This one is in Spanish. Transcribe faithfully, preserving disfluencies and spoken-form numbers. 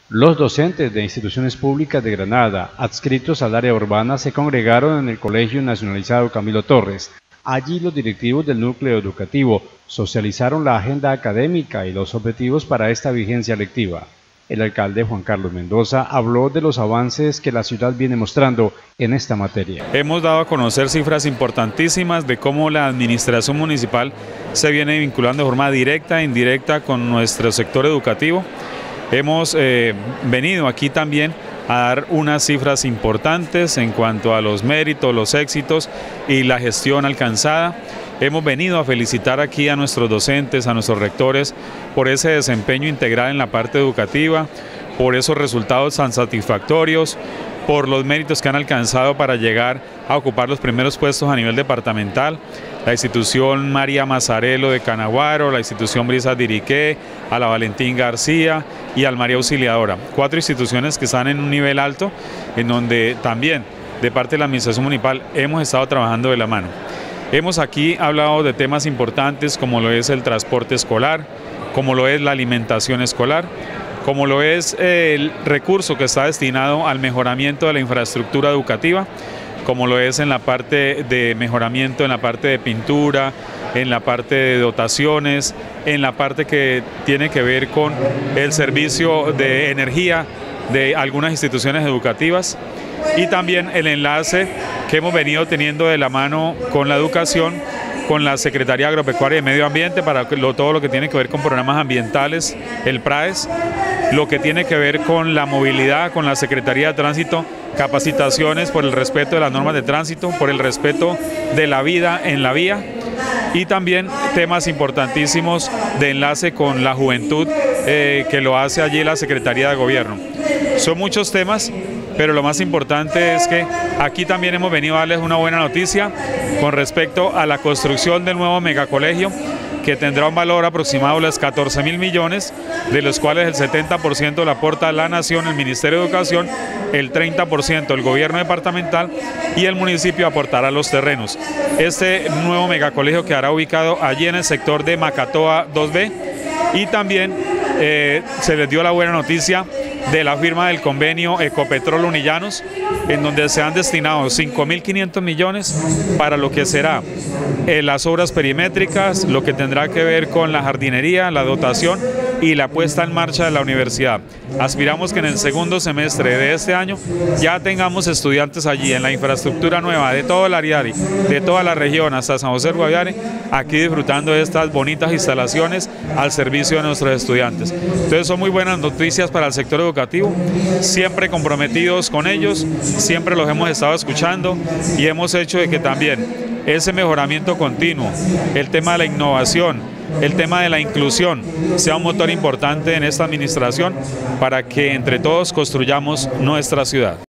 Los docentes de instituciones públicas de Granada, adscritos al área urbana, se congregaron en el Colegio Nacionalizado Camilo Torres. Allí los directivos del núcleo educativo socializaron la agenda académica y los objetivos para esta vigencia lectiva. El alcalde Juan Carlos Mendoza habló de los avances que la ciudad viene mostrando en esta materia. Hemos dado a conocer cifras importantísimas de cómo la administración municipal se viene vinculando de forma directa e indirecta con nuestro sector educativo. Hemos eh, venido aquí también a dar unas cifras importantes en cuanto a los méritos, los éxitos y la gestión alcanzada. Hemos venido a felicitar aquí a nuestros docentes, a nuestros rectores, por ese desempeño integral en la parte educativa, por esos resultados tan satisfactorios, por los méritos que han alcanzado para llegar a ocupar los primeros puestos a nivel departamental. La institución María Mazarelo de Canaguaro, la institución Brisas de Iriqué, a la Valentín García y al María Auxiliadora. Cuatro instituciones que están en un nivel alto, en donde también de parte de la administración municipal hemos estado trabajando de la mano. Hemos aquí hablado de temas importantes como lo es el transporte escolar, como lo es la alimentación escolar, como lo es el recurso que está destinado al mejoramiento de la infraestructura educativa, como lo es en la parte de mejoramiento, en la parte de pintura, en la parte de dotaciones, en la parte que tiene que ver con el servicio de energía de algunas instituciones educativas y también el enlace que hemos venido teniendo de la mano con la educación, con la Secretaría Agropecuaria y Medio Ambiente para lo, todo lo que tiene que ver con programas ambientales, el PRAES, lo que tiene que ver con la movilidad, con la Secretaría de Tránsito, capacitaciones por el respeto de las normas de tránsito, por el respeto de la vida en la vía y también temas importantísimos de enlace con la juventud eh, que lo hace allí la Secretaría de Gobierno. Son muchos temas, pero lo más importante es que aquí también hemos venido a darles una buena noticia con respecto a la construcción del nuevo megacolegio, que tendrá un valor aproximado de los catorce mil millones, de los cuales el setenta por ciento lo aporta la Nación, el Ministerio de Educación, el treinta por ciento el gobierno departamental y el municipio aportará los terrenos. Este nuevo megacolegio quedará ubicado allí en el sector de Macatoa dos B y también eh, se les dio la buena noticia de la firma del convenio Ecopetrol Unillanos, en donde se han destinado cinco mil quinientos millones para lo que será eh, las obras perimétricas, lo que tendrá que ver con la jardinería, la dotación y la puesta en marcha de la universidad. Aspiramos que en el segundo semestre de este año ya tengamos estudiantes allí en la infraestructura nueva de todo el Ariari, de toda la región hasta San José del Guaviare, aquí disfrutando de estas bonitas instalaciones al servicio de nuestros estudiantes. Entonces son muy buenas noticias para el sector educativo, siempre comprometidos con ellos, siempre los hemos estado escuchando y hemos hecho de que también ese mejoramiento continuo, el tema de la innovación, el tema de la inclusión sea un motor importante en esta administración para que entre todos construyamos nuestra ciudad.